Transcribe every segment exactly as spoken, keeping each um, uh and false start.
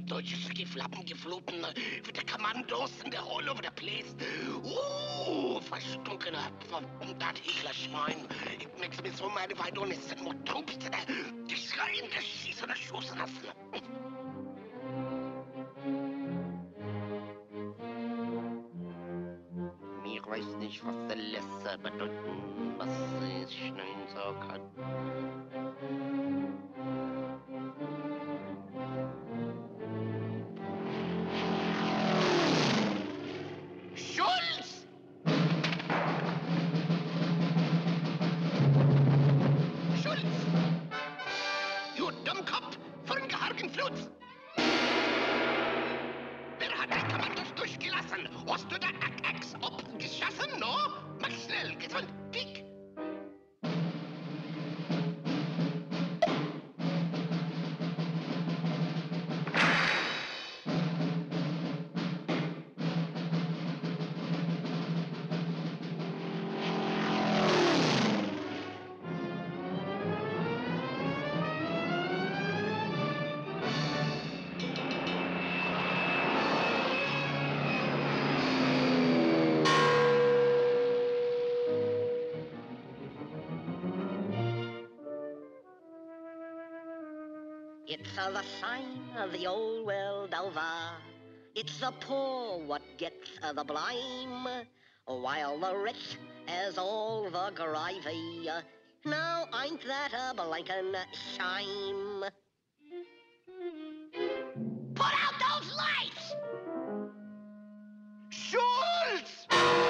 Deutsche Skifflappen geflogen, with the commandos and they're all over the place. Ooh, verstunken, that Hitler-Schwein. It makes me so mad if I don't listen more troops to the, die schreien, die schießen, die stoßen lassen. Ich weiß nicht, was der Lässe bedeuten, was ich schnell sagen kann. Schulz! Schulz! Du Dummkopf von Geharkenflutz! Wer hat die Kommandos durchgelassen? Hast du da Ack-Acks abgeschossen, no? Mach schnell, gesund, dick! It's uh, the sign of the old world over. It's the poor what gets uh, the blame, while the rich has all the gravy. Now ain't that a blinkin' shame? Put out those lights! Schulz!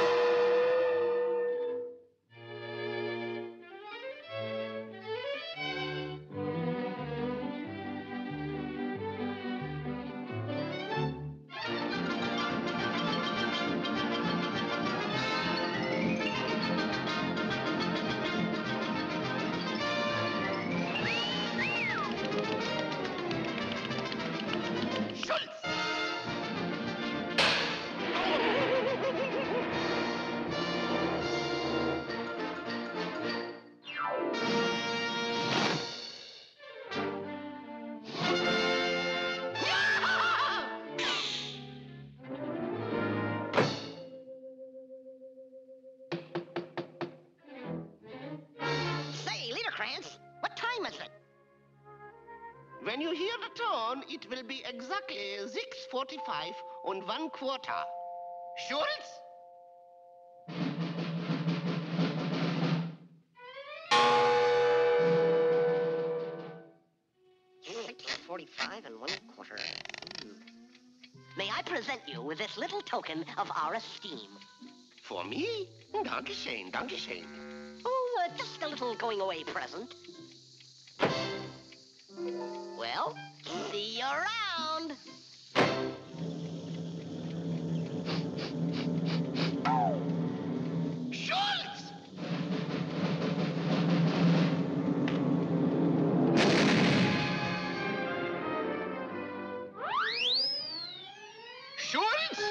What time is it? When you hear the tone, it will be exactly six forty-five and one quarter. Schulz? six forty-five and one quarter. Mm. May I present you with this little token of our esteem? For me? Dankeschön, Dankeschön. Oh, uh, just a little going-away present. Well, see you around. Schulz! Schulz!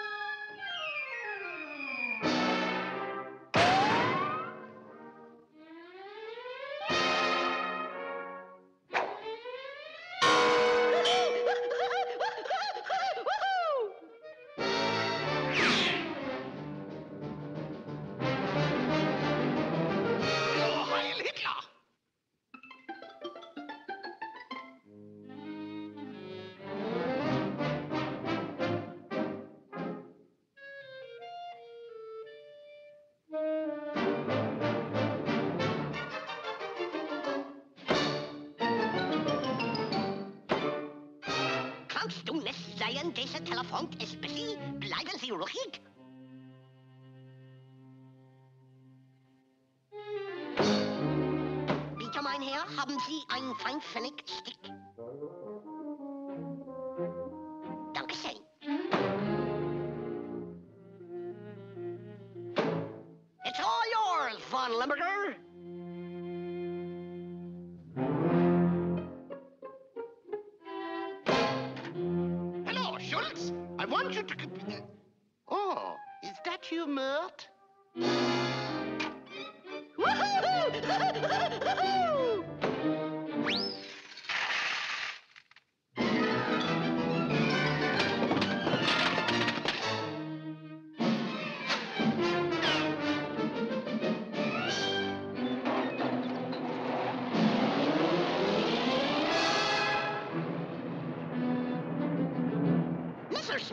Kannst du nicht sehen, dieser Telefon ist busy? Bleiben Sie ruhig. Bitte, mein Herr, haben Sie ein Feinpfennig-Stick? Dankeschön. It's all yours, Von Limburger. Hello, Schulz. I want you to... Oh, is that you, Mert?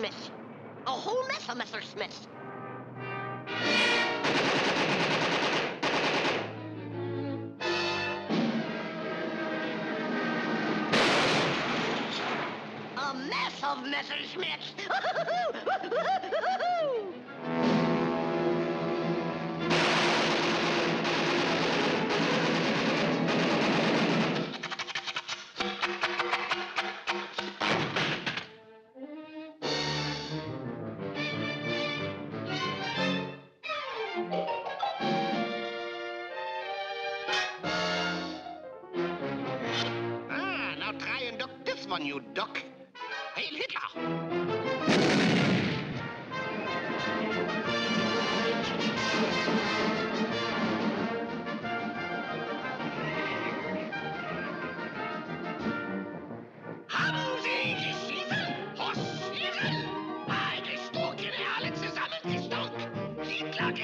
Messerschmitts. A whole mess of Messerschmitts. A mess of Messerschmitts. Ah, now try and duck this one, you duck. Hail Hitler! Haben Sie geschieden? Hossieren! All gestoken, alle zusammengestunken. Hitler